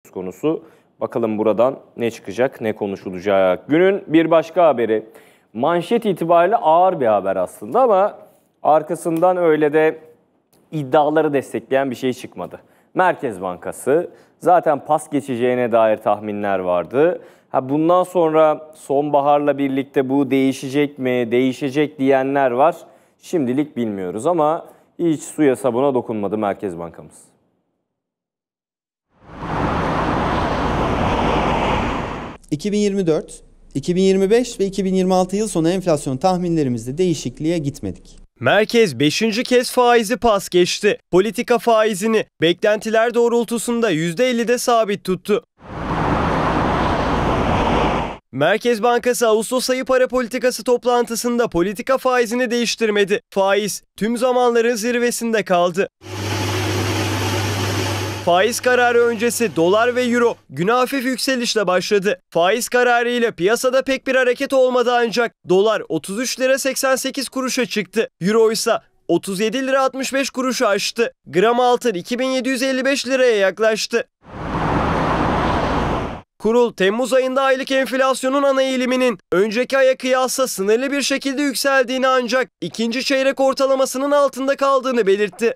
söz konusu. Bakalım buradan ne çıkacak, ne konuşulacak. Günün bir başka haberi. Manşet itibariyle ağır bir haber aslında ama arkasından öyle de iddiaları destekleyen bir şey çıkmadı. Merkez Bankası zaten pas geçeceğine dair tahminler vardı. Bundan sonra sonbaharla birlikte bu değişecek mi, değişecek diyenler var. Şimdilik bilmiyoruz ama hiç suya sabuna dokunmadı Merkez Bankamız. ...2024, 2025 ve 2026 yıl sonu enflasyon tahminlerimizde değişikliğe gitmedik. Merkez 5. kez faizi pas geçti. Politika faizini beklentiler doğrultusunda %50'de sabit tuttu. Merkez Bankası Ağustos ayı para politikası toplantısında politika faizini değiştirmedi. Faiz tüm zamanların zirvesinde kaldı. Faiz kararı öncesi dolar ve euro güne hafif yükselişle başladı. Faiz kararıyla piyasada pek bir hareket olmadı ancak dolar 33 lira 88 kuruşa çıktı. Euro ise 37 lira 65 kuruşu aştı. Gram altın 2755 liraya yaklaştı. Kurul, Temmuz ayında aylık enflasyonun ana eğiliminin önceki aya kıyasla sınırlı bir şekilde yükseldiğini ancak ikinci çeyrek ortalamasının altında kaldığını belirtti.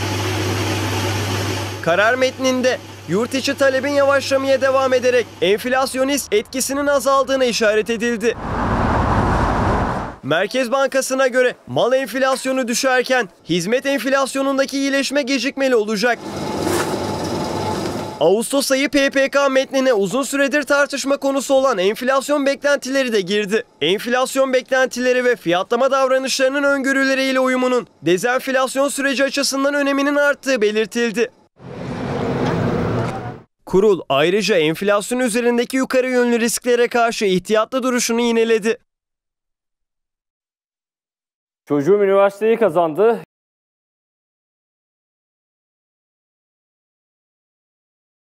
Karar metninde yurt içi talebin yavaşlamaya devam ederek enflasyonist etkisinin azaldığına işaret edildi. Merkez Bankası'na göre mal enflasyonu düşerken hizmet enflasyonundaki iyileşme gecikmeli olacak. Ağustos ayı PPK metnine uzun süredir tartışma konusu olan enflasyon beklentileri de girdi. Enflasyon beklentileri ve fiyatlama davranışlarının öngörüleriyle uyumunun dezenflasyon süreci açısından öneminin arttığı belirtildi. Kurul ayrıca enflasyon üzerindeki yukarı yönlü risklere karşı ihtiyatlı duruşunu yineledi. Çocuğum üniversiteyi kazandı.